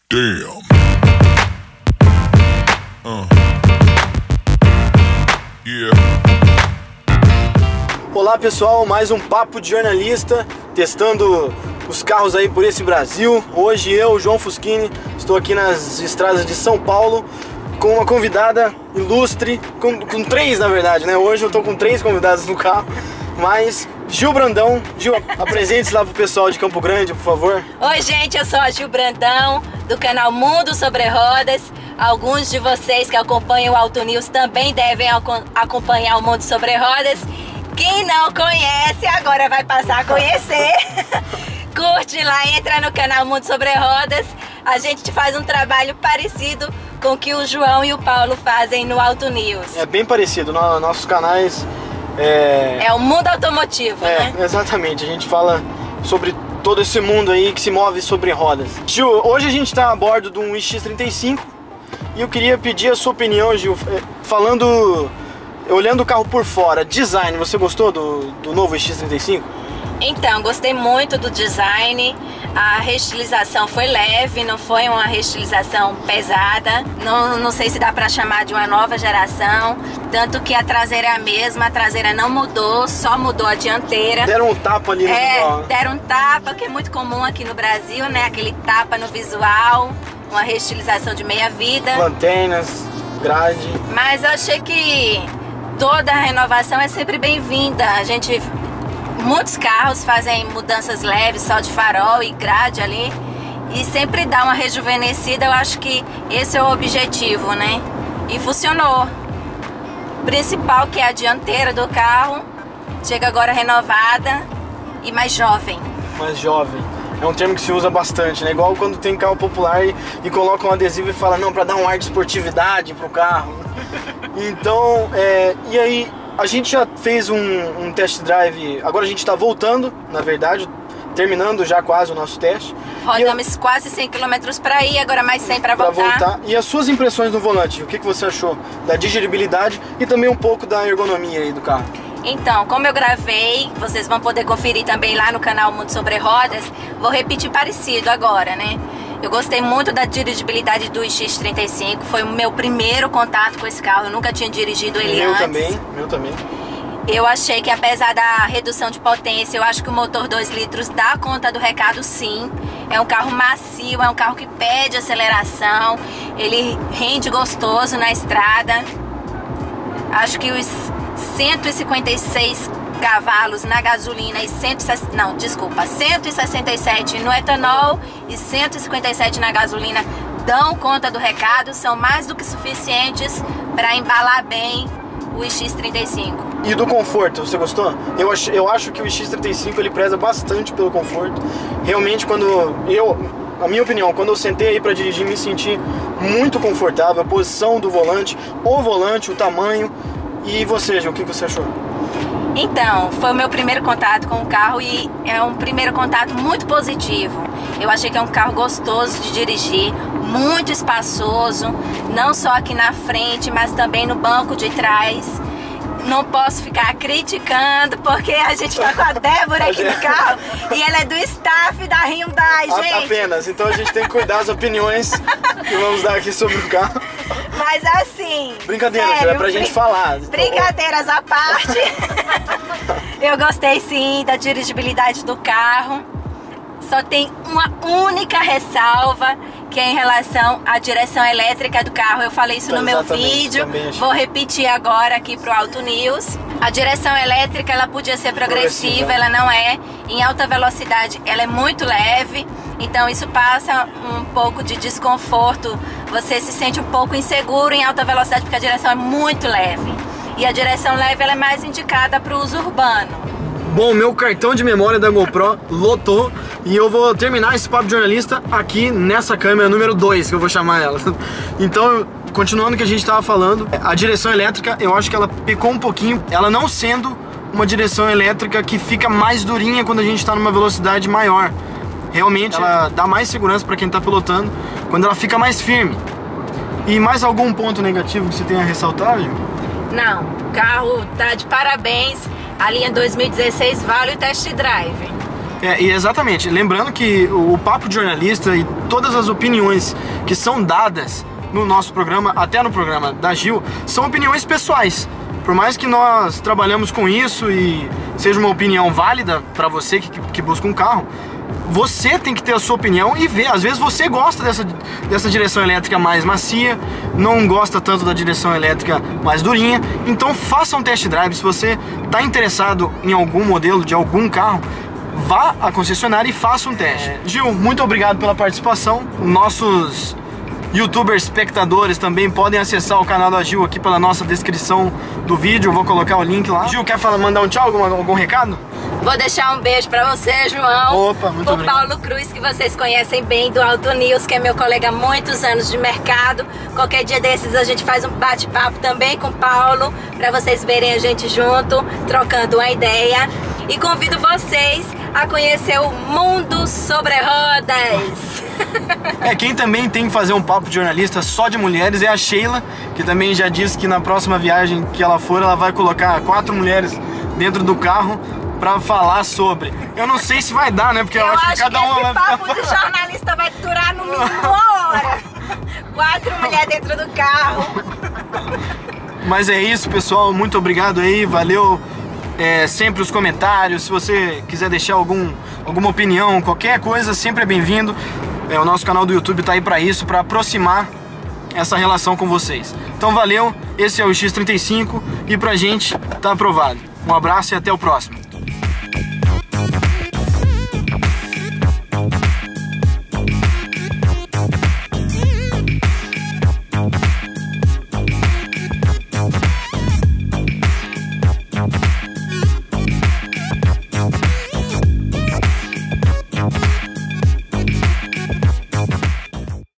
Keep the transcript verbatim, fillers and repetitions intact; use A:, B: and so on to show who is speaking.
A: Damn. Uh. Yeah.
B: Olá pessoal, mais um papo de jornalista, testando os carros aí por esse Brasil. Hoje eu, João Fuschini, estou aqui nas estradas de São Paulo com uma convidada ilustre, com, com três na verdade, né? Hoje eu tô com três convidados no carro, mas Gil Brandão. Gil, apresente-se lá pro pessoal de Campo Grande, por favor.
C: Oi gente, eu sou a Gil Brandão, do canal Mundo Sobre Rodas. Alguns de vocês que acompanham o Auto News também devem acompanhar o Mundo Sobre Rodas. Quem não conhece, agora vai passar a conhecer. Curte lá, entra no canal Mundo Sobre Rodas. A gente faz um trabalho parecido com o que o João e o Paulo fazem no Auto News.
B: É bem parecido, no, nossos canais... É...
C: é o mundo automotivo,
B: é,
C: né?
B: Exatamente, a gente fala sobre todo esse mundo aí que se move sobre rodas. Gil, hoje a gente está a bordo de um X trinta e cinco e eu queria pedir a sua opinião, Gil, falando, olhando o carro por fora, design, você gostou do, do novo X trinta e cinco?
C: Então, gostei muito do design, a reestilização foi leve, não foi uma reestilização pesada, não, não sei se dá pra chamar de uma nova geração, tanto que a traseira é a mesma, a traseira não mudou, só mudou a dianteira.
B: Deram um tapa ali no
C: é,
B: visual.
C: Deram um tapa, que é muito comum aqui no Brasil, né, aquele tapa no visual, uma reestilização de meia vida.
B: Lanternas, grade.
C: Mas eu achei que toda a renovação é sempre bem-vinda, a gente... Muitos carros fazem mudanças leves, só de farol e grade ali, e sempre dá uma rejuvenescida. Eu acho que esse é o objetivo, né? E funcionou. O principal, que é a dianteira do carro, chega agora renovada e mais jovem.
B: Mais jovem. É um termo que se usa bastante, né? Igual quando tem carro popular e, e coloca um adesivo e fala, não, para dar um ar de esportividade pro carro. Então, é, e aí... A gente já fez um, um test drive, agora a gente está voltando, na verdade, terminando já quase o nosso teste.
C: Rodamos eu, quase cem quilômetros para ir, agora mais cem para voltar.
B: voltar. E as suas impressões no volante, o que, que você achou da digeribilidade e também um pouco da ergonomia aí do carro?
C: Então, como eu gravei, vocês vão poder conferir também lá no canal Mundo Sobre Rodas, vou repetir parecido agora, né? Eu gostei muito da dirigibilidade do X trinta e cinco, foi o meu primeiro contato com esse carro, eu nunca tinha dirigido ele
B: meu
C: antes.
B: Meu também, meu também.
C: Eu achei que apesar da redução de potência, eu acho que o motor dois litros dá conta do recado sim. É um carro macio, é um carro que pede aceleração, ele rende gostoso na estrada. Acho que os cento e cinquenta e seis cavalos na gasolina e cento e sessenta, não, desculpa, cento e sessenta e sete no etanol e cento e cinquenta e sete na gasolina dão conta do recado, são mais do que suficientes para embalar bem o X trinta e cinco.
B: E do conforto, você gostou? Eu acho, eu acho que o X trinta e cinco ele preza bastante pelo conforto. Realmente, quando eu, na minha opinião, quando eu sentei aí para dirigir, me senti muito confortável, a posição do volante, o volante, o tamanho. E você, Gil, o que você achou?
C: Então, foi o meu primeiro contato com o carro e é um primeiro contato muito positivo. Eu achei que é um carro gostoso de dirigir, muito espaçoso, não só aqui na frente, mas também no banco de trás. Não posso ficar criticando, porque a gente tá com a Débora aqui no carro e ela é do staff da Hyundai, gente.
B: Apenas, então a gente tem que cuidar das opiniões que vamos dar aqui sobre o carro.
C: Mas assim...
B: Brincadeira,
C: sério,
B: é pra gente
C: brin
B: falar.
C: Brincadeiras à parte. Eu gostei sim da dirigibilidade do carro. Só tem uma única ressalva, que é em relação à direção elétrica do carro. Eu falei isso
B: tá,
C: no meu vídeo, vou repetir agora aqui pro Auto News. A direção elétrica, ela podia ser progressiva, progressiva, ela não é. Em alta velocidade, ela é muito leve, então isso passa um pouco de desconforto. Você se sente um pouco inseguro em alta velocidade, porque a direção é muito leve. E a direção leve, ela é mais indicada para o uso urbano.
B: Bom, meu cartão de memória da GoPro lotou e eu vou terminar esse papo de jornalista aqui nessa câmera número dois, que eu vou chamar ela. Então, continuando o que a gente estava falando, a direção elétrica, eu acho que ela pecou um pouquinho, ela não sendo uma direção elétrica que fica mais durinha quando a gente está numa velocidade maior. Realmente, ela dá mais segurança para quem está pilotando quando ela fica mais firme. E mais algum ponto negativo que você tenha a ressaltar, Gil?
C: Não, o carro tá de parabéns. A linha dois mil e dezesseis vale o test drive.
B: É, e exatamente, lembrando que o Papo de Jornalista e todas as opiniões que são dadas no nosso programa, até no programa da Gil, são opiniões pessoais. Por mais que nós trabalhamos com isso e seja uma opinião válida para você que, que busca um carro, você tem que ter a sua opinião e ver. Às vezes você gosta dessa, dessa direção elétrica mais macia, não gosta tanto da direção elétrica mais durinha, então faça um test drive. Se você está interessado em algum modelo de algum carro, vá à concessionária e faça um teste. É. Gil, muito obrigado pela participação. Nossos youtubers espectadores também podem acessar o canal da Gil aqui pela nossa descrição do vídeo. Eu vou colocar o link lá. Gil, quer falar, mandar um tchau, algum, algum recado?
C: Vou deixar um beijo pra você, João.
B: Opa, muito
C: Por
B: obrigado.
C: Paulo Cruz, que vocês conhecem bem, do Auto News, que é meu colega há muitos anos de mercado. Qualquer dia desses a gente faz um bate-papo também com o Paulo, pra vocês verem a gente junto, trocando uma ideia. E convido vocês a conhecer o Mundo Sobre Rodas.
B: É, quem também tem que fazer um papo de jornalista só de mulheres é a Sheila, que também já disse que na próxima viagem que ela for, ela vai colocar quatro mulheres dentro do carro pra falar sobre. Eu não sei se vai dar, né? Porque eu,
C: eu
B: acho,
C: acho
B: que cada
C: que
B: uma
C: esse
B: vai
C: papo de jornalista vai durar no mínimo uma hora. Quatro mulheres dentro do carro.
B: Mas é isso, pessoal. Muito obrigado aí. Valeu. É, sempre os comentários. Se você quiser deixar algum, alguma opinião, qualquer coisa, sempre é bem-vindo. É, o nosso canal do YouTube tá aí pra isso, pra aproximar essa relação com vocês. Então valeu, esse é o X trinta e cinco e pra gente tá aprovado. Um abraço e até o próximo.